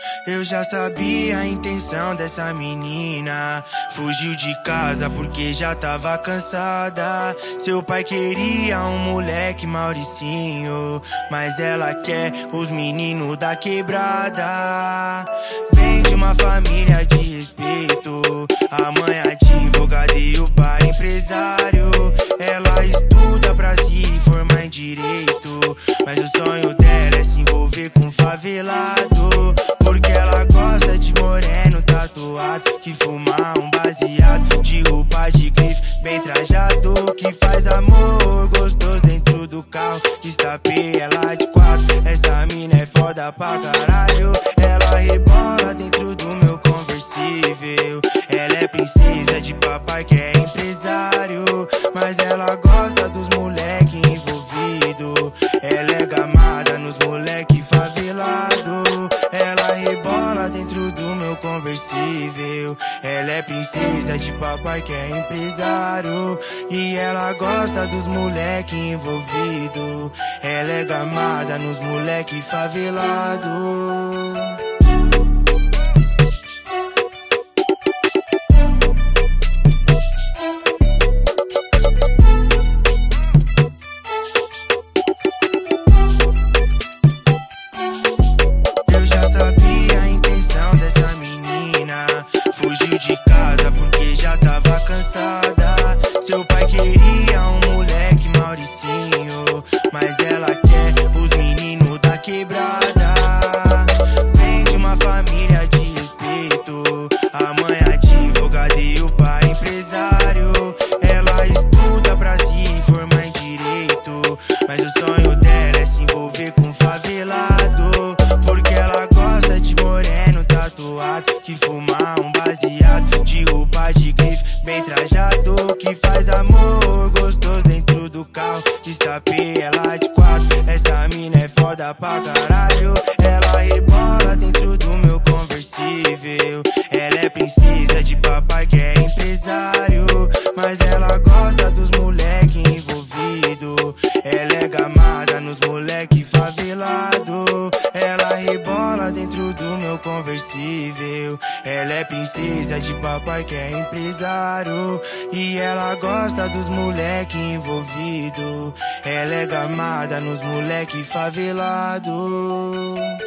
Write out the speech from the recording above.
Eu já sabia a intenção dessa menina. Fugiu de casa porque já tava cansada. Seu pai queria um moleque Mauricinho, mas ela quer os meninos da quebrada. Vem de uma família de respeito, a mãe advogada e o pai empresário. Ela estuda pra se formar em direito, mas o sonho dela é se envolver com favelado. Porque ela gosta de moreno tatuado, que fuma um baseado, de roupa de grife, bem trajado, que faz amor gostoso dentro do carro. Estapei ela de quatro, essa mina é foda pra caralho. Ela rebola dentro do meu conversível. Ela é princesa de papai que é empresário, mas ela gosta dos moleque envolvido. Ela é gamada nos moleque favelado. Ela rebola dentro do meu conversível. Ela é princesa de papai que é empresário, e ela gosta dos moleque envolvido. Ela é gamada nos moleque favelado. Fugiu de casa porque já tava cansada. Seu pai queria um moleque Mauricinho, mas ela quer os meninos da quebrada. Vem de uma família de respeito, a mãe advogada e o pai empresário. Ela estuda pra se formar em direito, mas o sonho dela é se envolver com favelado. Porque ela gosta de moreno tatuado, que fuma um baseado, de roupa de grife, bem trajado, que faz amor gostoso dentro do carro. Estapei ela de quatro, essa mina é foda pra caralho. Ela rebola dentro do meu conversível. Ela é princesa de papai que é empresário, mas ela gosta dos moleque envolvido. Ela é gamada nos moleque favelado. Ela rebola dentro do meu conversível. Ela é princesa de papai que é empresário, e ela gosta dos moleque envolvido. Ela é gamada nos moleque favelado.